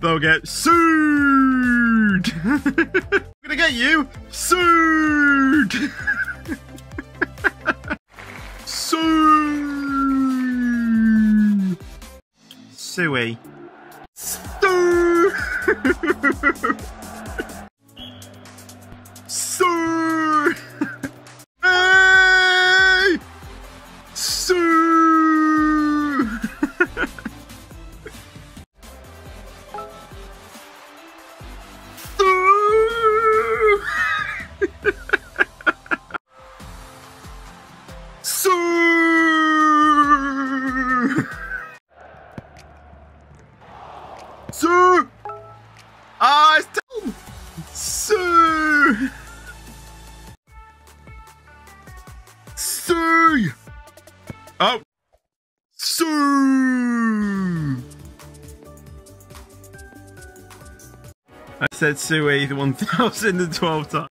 they'll get sued. I'm gonna get you sued. Sue. Sewey. Sue. Sue. Hey. Sue. Sue! Ah, it's dumb! Sue! Sue! Oh! Sue! I said Sewey 1012 times.